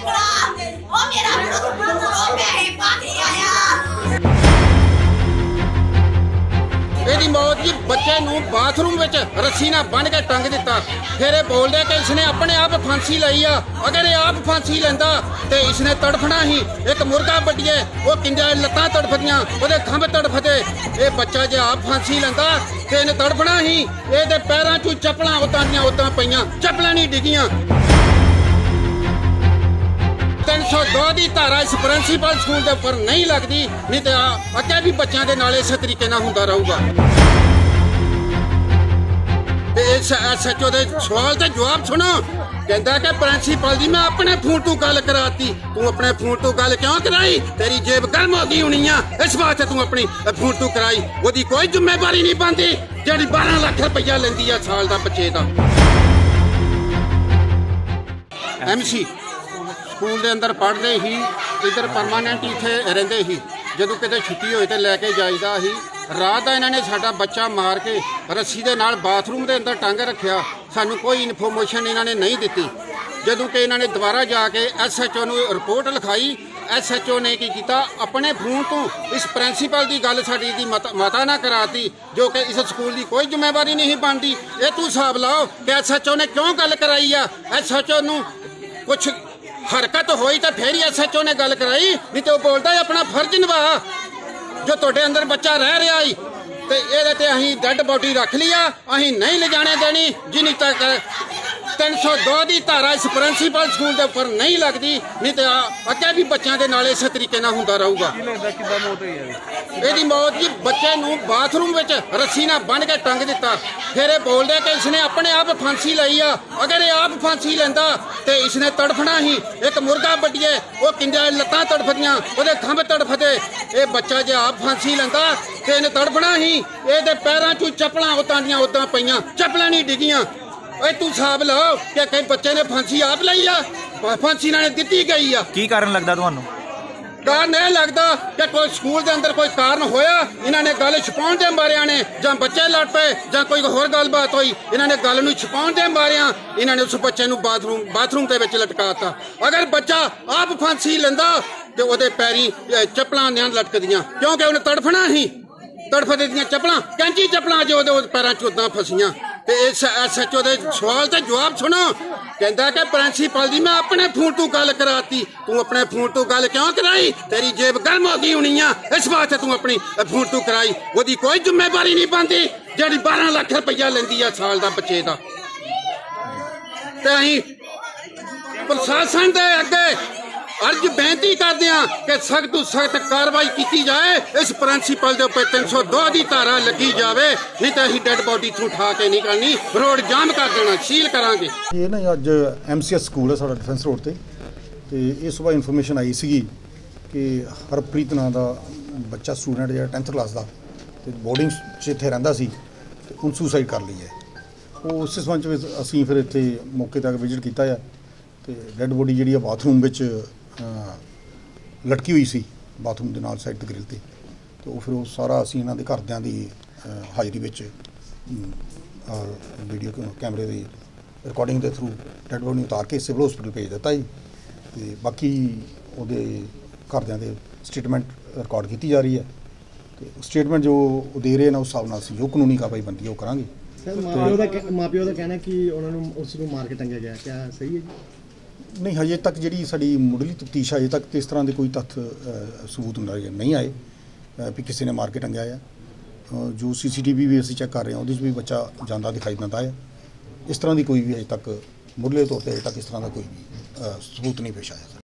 ਇਹਦੀ ਮੌਤ ਜੀ ਬੱਚੇ ਨੂੰ ਬਾਥਰੂਮ ਵਿੱਚ ਰੱਸੀ ਨਾਲ ਬੰਨ ਕੇ ਟੰਗ ਦਿੱਤਾ। ਫਿਰ ਇਹ ਬੋਲਦੇ ਕਿ ਇਸਨੇ ਆਪਣੇ ਆਪ ਫਾਂਸੀ ਲਈ ਆ। ਅਗਰ ਇਹ ਆਪ ਫਾਂਸੀ ਲੈਂਦਾ ਤੇ ਇਸਨੇ ਤੜਫਣਾ ਹੀ। ਇੱਕ ਮੁਰਗਾ ਵੱਡੀਏ ਉਹ ਕਿੰਜਾ ਲੱਤਾਂ ਤੜਫਦੀਆਂ, ਉਹਦੇ ਖੰਭ ਤੜਫਦੇ। ਇਹ ਬੱਚਾ ਜੇ ਆਪ ਫਾਂਸੀ ਲੈਂਦਾ ਤੇ ਇਹਨੇ ਤੜਫਣਾ ਹੀ। ਇਹਦੇ ਪੈਰਾਂ 'ਚੋਂ ਚੱਪਲਾਂ ਉਦਾਂ ਦੀਆਂ ਉਦਾਂ ਪਈਆਂ, ਚੱਪਲਾਂ ਨਹੀਂ ਡਿੱਗੀਆਂ। 302 ਦੀ ਧਾਰਾ ਇਸ ਪ੍ਰਿੰਸੀਪਲ ਸਕੂਲ ਦੇ ਉੱਪਰ ਨਹੀਂ ਲੱਗਦੀ, ਨਹੀਂ ਤੇ ਅੱਗੇ ਵੀ ਬੱਚਿਆਂ ਦੇ ਨਾਲ ਇਸੇ ਤਰੀਕੇ ਨਾਲ ਹੁੰਦਾ ਰਹੂਗਾ। ਤੇ ਇਸ SHO ਦੇ ਸਵਾਲ ਤੇ ਜਵਾਬ ਸੁਣੋ। ਕਹਿੰਦਾ ਕਿ ਪ੍ਰਿੰਸੀਪਲ ਜੀ ਮੈਂ ਆਪਣੇ ਫੋਨ ਤੋਂ ਗੱਲ ਕਰਾਤੀ। ਤੂੰ ਆਪਣੇ ਫੋਨ ਤੋਂ ਗੱਲ ਕਿਉਂ ਕਰਾਈ? ਤੇਰੀ ਜੇਬ ਗਰਮ ਹੋ ਗਈ ਹੋਣੀ ਆ, ਇਸ ਵਾਸਤੇ ਤੂੰ ਆਪਣੀ ਫੋਨ ਤੋਂ ਕਰਾਈ। ਉਹਦੀ ਕੋਈ ਜ਼ਿੰਮੇਵਾਰੀ ਨਹੀਂ ਬਣਦੀ ਜਿਹੜੀ 12 ਲੱਖ ਰੁਪਈਆ ਲੈਂਦੀ ਆ ਸਾਲ ਦਾ ਬੱਚੇ ਦਾ। MC ਸਕੂਲ ਦੇ ਅੰਦਰ ਪੜ੍ਹਦੇ ਹੀ, ਇੱਧਰ ਪਰਮਾਨੈਂਟ ਇੱਥੇ ਰਹਿੰਦੇ ਹੀ। ਜਦੋਂ ਕਿਤੇ ਛੁੱਟੀ ਹੋਏ ਤੇ ਲੈ ਕੇ ਜਾਈਦਾ ਸੀ। ਰਾਤ ਦਾ ਇਹਨਾਂ ਨੇ ਸਾਡਾ ਬੱਚਾ ਮਾਰ ਕੇ ਰੱਸੀ ਦੇ ਨਾਲ ਬਾਥਰੂਮ ਦੇ ਅੰਦਰ ਟੰਗ ਰੱਖਿਆ। ਸਾਨੂੰ ਕੋਈ ਇਨਫੋਰਮੇਸ਼ਨ ਇਹਨਾਂ ਨੇ ਨਹੀਂ ਦਿੱਤੀ। ਜਦੋਂ ਕਿ ਇਹਨਾਂ ਨੇ ਦੁਬਾਰਾ ਜਾ ਕੇ SHO ਨੂੰ ਰਿਪੋਰਟ ਲਿਖਾਈ। SHO ਨੇ ਕੀ ਕੀਤਾ, ਆਪਣੇ ਫੋਨ ਤੋਂ ਇਸ ਪ੍ਰਿੰਸੀਪਲ ਦੀ ਗੱਲ ਸਾਡੀ ਦੀ ਮਾਤਾ ਨਾਲ ਕਰਾਤੀ, ਜੋ ਕਿ ਇਸ ਸਕੂਲ ਦੀ ਕੋਈ ਜ਼ਿੰਮੇਵਾਰੀ ਨਹੀਂ ਬਣਦੀ। ਇਹ ਤੂੰ ਹਿਸਾਬ ਲਾਓ ਕਿ SHO ਨੇ ਕਿਉਂ ਗੱਲ ਕਰਾਈ ਆ। SHO ਨੂੰ ਕੁਛ ਹਰਕਤ ਹੋਈ ਤਾਂ ਫੇਰ ਹੀ SHO ਨੇ ਗੱਲ ਕਰਾਈ, ਨਹੀਂ ਤੇ ਉਹ ਬੋਲਦਾ ਆਪਣਾ ਫਰਜ਼ ਨਿਭਾ। ਜੋ ਤੁਹਾਡੇ ਅੰਦਰ ਬੱਚਾ ਰਹਿ ਰਿਹਾ ਈ ਤੇ ਇਹਦੇ ਤੇ ਅਸੀਂ ਡੈਡ ਬੋਡੀ ਰੱਖ ਲਈ ਆ, ਅਸੀਂ ਨਹੀਂ ਲਿਜਾਣੇ ਦੇਣੀ ਜਿੰਨੀ ਤੱਕ 302 ਦੀ ਧਾਰਾ ਇਸ ਪ੍ਰਿੰਸੀਪਲ ਸਕੂਲ ਦੇ ਉੱਪਰ ਨਹੀਂ ਲੱਗਦੀ, ਨਹੀਂ ਤੇ ਅੱਗੇ ਵੀ ਬੱਚਿਆਂ ਦੇ ਨਾਲ ਇਸੇ ਤਰੀਕੇ ਨਾਲ ਹੁੰਦਾ ਰਹੂਗਾ। ਇਹਦੀ ਮੌਤ ਜੀ ਬੱਚੇ ਨੂੰ ਬਾਥਰੂਮ ਵਿੱਚ ਰੱਸੀ ਨਾਲ ਬੰਨ ਕੇ ਟੰਗ ਦਿੱਤਾ। ਫਿਰ ਇਹ ਬੋਲਦੇ ਕਿ ਇਸਨੇ ਆਪਣੇ ਆਪ ਫਾਂਸੀ ਲਈ ਆ। ਅਗਰ ਇਹ ਆਪ ਫਾਂਸੀ ਲੈਂਦਾ ਤੇ ਇਸਨੇ ਤੜਫਣਾ ਹੀ। ਇੱਕ ਮੁਰਗਾ ਵੱਡੀਏ ਉਹ ਕਿੰਜਾ ਲੱਤਾਂ ਤੜਫਦੀਆਂ, ਉਹਦੇ ਖੰਭ ਤੜਫਦੇ। ਇਹ ਬੱਚਾ ਜੇ ਆਪ ਫਾਂਸੀ ਲੈਂਦਾ ਤੇ ਇਹਨੇ ਤੜਫਣਾ ਹੀ। ਇਹਦੇ ਪੈਰਾਂ 'ਚੋਂ ਚੱਪਲਾਂ ਉਦਾਂ ਦੀਆਂ ਉਦਾਂ ਪਈਆਂ, ਚੱਪਲਾਂ ਨਹੀਂ ਡਿੱਗੀਆਂ। ਓਏ ਤੂੰ ਹਿਸਾਬ ਲਾਓ ਕਿ ਕਈ ਬੱਚੇ ਨੇ ਫਾਂਸੀ ਆਪ ਲਈ ਆ, ਫਾਂਸੀ ਨਾਲ ਦਿੱਤੀ ਗਈ ਆ। ਕੀ ਕਾਰਨ ਲੱਗਦਾ ਤੁਹਾਨੂੰ? ਕਾਰਨ ਇਹ ਲੱਗਦਾ ਕਿ ਕੋਈ ਸਕੂਲ ਦੇ ਅੰਦਰ ਕੋਈ ਕਾਰਨ ਹੋਇਆ, ਇਹਨਾਂ ਨੇ ਗੱਲ ਛੁਪਾਉਣ ਦੇ ਮਾਰਿਆਂ ਨੇ, ਜਾਂ ਬੱਚੇ ਲੜ ਪਏ ਜਾਂ ਕੋਈ ਹੋਰ ਗੱਲਬਾਤ ਹੋਈ, ਇਹਨਾਂ ਨੇ ਗੱਲ ਨੂੰ ਛੁਪਾਉਣ ਦੇ ਮਾਰਿਆਂ ਇਹਨਾਂ ਨੇ ਉਸ ਬੱਚੇ ਨੂੰ ਬਾਥਰੂਮ ਦੇ ਵਿੱਚ ਲਟਕਾਤਾ। ਅਗਰ ਬੱਚਾ ਆਪ ਫਾਂਸੀ ਲੈਂਦਾ ਤੇ ਉਹਦੇ ਪੈਰੀ ਚੱਪਲਾਂ ਨਿਆਂ ਲਟਕਦੀਆਂ, ਕਿਉਂਕਿ ਉਹਨੇ ਤੜਫਣਾ ਹੀ। ਤੜਫਦੇ ਦੀਆਂ ਚੱਪਲਾਂ, ਕੈਂਚੀ ਚੱਪਲਾਂ ਜੋ ਉਹਦੇ ਪੈਰਾਂ 'ਚ ਉਦਾਂ ਫਸੀਆਂ। ਤੇ ਇਸ SHO ਦੇ ਸਵਾਲ ਤੇ ਜਵਾਬ ਸੁਣੋ। ਕਹਿੰਦਾ ਕਿ ਪ੍ਰਿੰਸੀਪਲ ਜੀ ਮੈਂ ਆਪਣੇ ਫੋਨ ਤੋਂ ਗੱਲ ਕਰਾਤੀ। ਤੂੰ ਆਪਣੇ ਫੋਨ ਤੋਂ ਗੱਲ ਕਿਉਂ ਕਰਾਈ? ਤੇਰੀ ਜੇਬ ਗਰਮ ਹੋ ਗਈ ਹੋਣੀ ਆ, ਇਸ ਵਾਸਤੇ ਤੂੰ ਆਪਣੀ ਫੋਨ ਤੋਂ ਕਰਾਈ। ਉਹਦੀ ਕੋਈ ਜ਼ਿੰਮੇਵਾਰੀ ਨਹੀਂ ਬਣਦੀ ਜਿਹੜੀ 12 ਲੱਖ ਰੁਪਈਆ ਲੈਂਦੀ ਆ ਸਾਲ ਦਾ ਬੱਚੇ ਦਾ। ਤੇ ਅਸੀਂ ਪ੍ਰਸ਼ਾਸਨ ਦੇ ਅੱਗੇ अर्ज बेनती करते हैं कि सख्त तो सख्त कार्रवाई की जाए। इस प्रिंसीपल के उपर 302 की धारा लगी जाए, नहीं तो असीं डेड बॉडी इत्थों उठा के निकलनी, रोड जाम कर देना, सील करांगे। ये ना अज MCS स्कूल है साडा डिफेंस रोड ते इस सुबह इन्फॉर्मेशन आई सी कि हरप्रीत नाम का बच्चा स्टूडेंट जो 10th क्लास का बोर्डिंग इत्थे रहिंदा सी ते उन सुसाइड कर ली है। वो उस संबंध में असीं फिर इत्थे मौके तक विजिट किया है ते डेड बॉडी जिहड़ी बाथरूम विच लटकी हुई सी, बाथरूम के नाल साइड ग्रिल ते तो फिर वो सारा असीं इन्हां दे घरदियां दी हाज़री विच और वीडियो कैमरे की रिकॉर्डिंग के थ्रू डेड बॉडी उतार के सिविल हॉस्पिटल भेज दिता जी। ते बाकी उहदे घरदियां दे स्टेटमेंट रिकॉर्ड की जा रही है। तो स्टेटमेंट जो दे रहे हैं उस हिसाब नाल जो कानूनी कार्रवाई बनती है वो करांगे। माँ-पिओ दा कहना कि उन्होंने उस नूं मार के टंगिया गया, क्या सही है जी? नहीं, हजे तक जी साड़ी मुढ़ली तफ्तीश अजे तक इस तरह के कोई तत्थ सबूत नहीं आए भी किसी ने मार के टंगया है। जो CCTV भी असीं चेक कर रहे हैं उहदे भी बच्चा जांदा दिखाई दिंदा है। इस तरह की कोई भी अजे तक मुढ़ले तौर पर अजे तक इस तरह का कोई भी सबूत नहीं पेश आया।